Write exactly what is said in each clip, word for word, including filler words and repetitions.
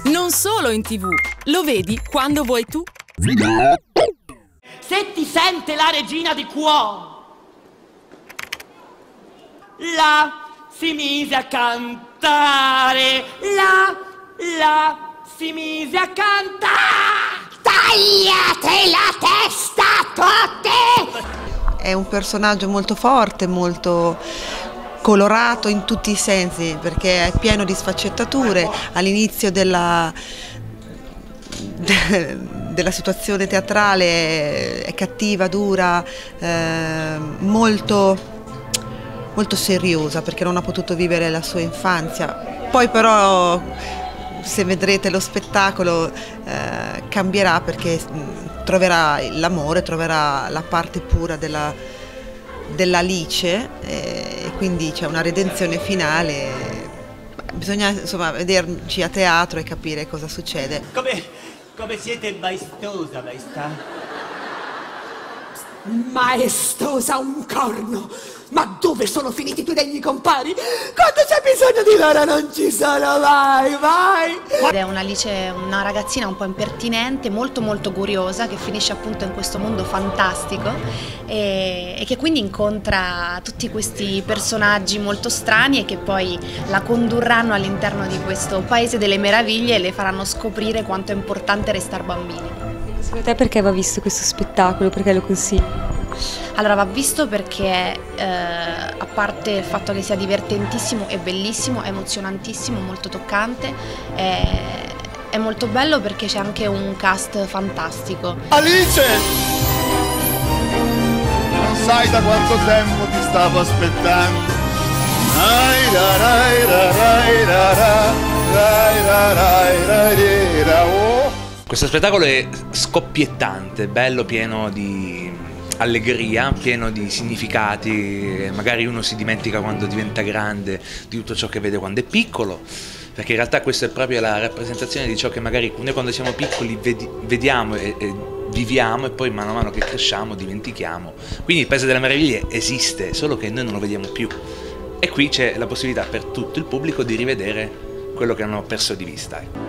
Non solo in tivù, lo vedi quando vuoi tu. Se ti sente la regina di cuore, la si mise a cantare, la, la si mise a cantare. Tagliate la testa a tutti! È un personaggio molto forte, molto colorato in tutti i sensi, perché è pieno di sfaccettature. All'inizio della, della situazione teatrale è cattiva, dura, eh, molto, molto seriosa, perché non ha potuto vivere la sua infanzia. Poi però, se vedrete lo spettacolo, eh, cambierà, perché troverà l'amore, troverà la parte pura della, dell'Alice, e quindi c'è una redenzione finale. Bisogna insomma vederci a teatro e capire cosa succede. Come, come siete maestosa, maestà? Maestosa un corno! Ma dove sono finiti i tuoi degni compari? Quando c'è bisogno di loro non ci sono mai, mai! Ed è un'Alice, una ragazzina un po' impertinente, molto molto curiosa, che finisce appunto in questo mondo fantastico e, e che quindi incontra tutti questi personaggi molto strani e che poi la condurranno all'interno di questo paese delle meraviglie e le faranno scoprire quanto è importante restare bambini. Secondo te perché va visto questo spettacolo? Perché lo consigli? Allora, va visto perché, eh, a parte il fatto che sia divertentissimo e bellissimo, è emozionantissimo, molto toccante, è, è molto bello perché c'è anche un cast fantastico. Alice! Non sai da quanto tempo ti stavo aspettando. Rai, ra, rai, ra, rai, ra, ra, rai, ra, rai, rai, ra, oh. Questo spettacolo è scoppiettante, bello, pieno di allegria, pieno di significati. Magari uno si dimentica quando diventa grande di tutto ciò che vede quando è piccolo, perché in realtà questa è proprio la rappresentazione di ciò che magari noi quando siamo piccoli vedi, vediamo e, e viviamo, e poi mano a mano che cresciamo dimentichiamo. Quindi il Paese delle Meraviglie esiste, solo che noi non lo vediamo più, e qui c'è la possibilità per tutto il pubblico di rivedere quello che hanno perso di vista.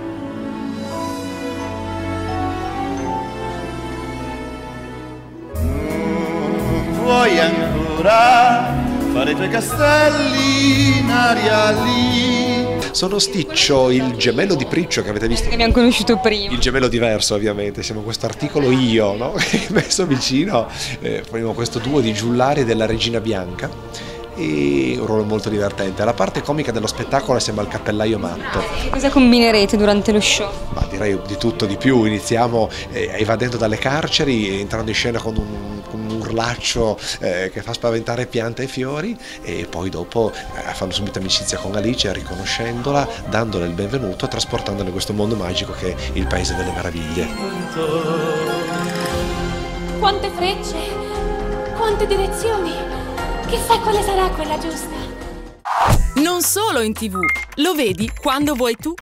Vuoi ancora fare i tuoi castelli in aria lì? Sono Sticcio, il gemello di Priccio che avete visto. Che abbiamo conosciuto prima. Il gemello diverso, ovviamente, siamo questo articolo io, no? Messo vicino, eh, faremo questo duo di giullari della Regina Bianca, e un ruolo molto divertente. La parte comica dello spettacolo sembra il cappellaio matto. Che cosa combinerete durante lo show? Ma direi di tutto di più. Iniziamo eh, evadendo dalle carceri, entrando in scena con un, con un urlaccio eh, che fa spaventare piante e fiori, e poi dopo eh, fanno subito amicizia con Alice, riconoscendola, dandole il benvenuto e trasportandola in questo mondo magico che è il Paese delle Meraviglie. Quante frecce, quante direzioni! Chissà quale sarà quella giusta. Non solo in tivù, lo vedi quando vuoi tu.